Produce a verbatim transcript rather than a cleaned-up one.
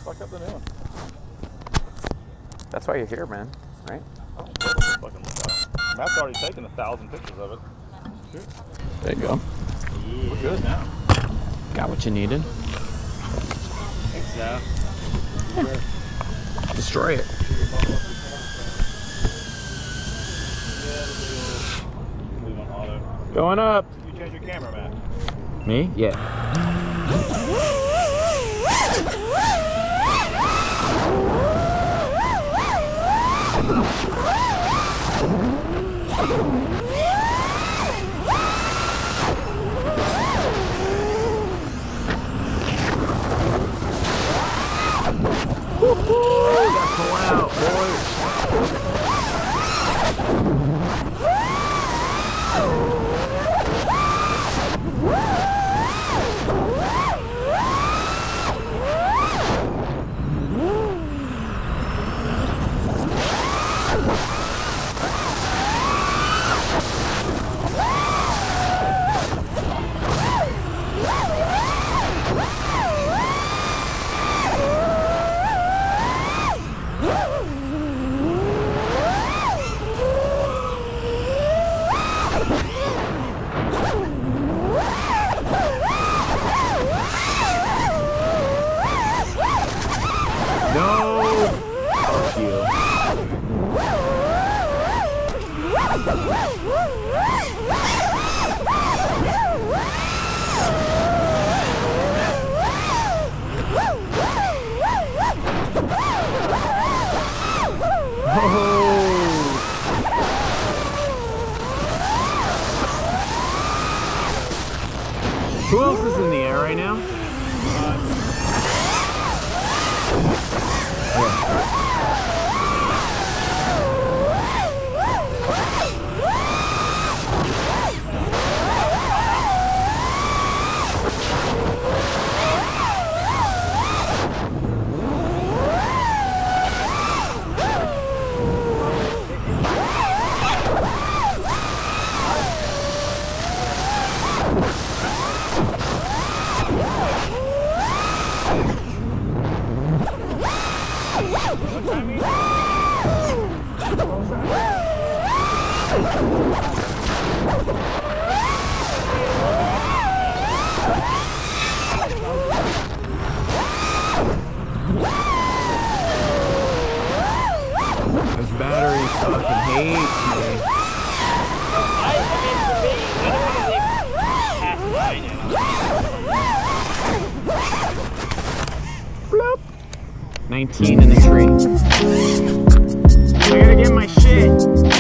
fuck up the new one. That's why you're here, man. Right? Oh, fucking look out. Matt's already taken a thousand pictures of it. Shoot. There you go. Yeah. We're good now. Got what you needed. Thanks, Jeff. Destroy it. Leave on auto. Going up. You change your camera, Matt. Me? Yeah. Woo-hoo! Got pull out, boys. Who else is in the air right now? This battery fucking hates me. I, I mean, for me, I don't want to leave half mine out. Bloop. nineteen in the tree. I gotta get my shit.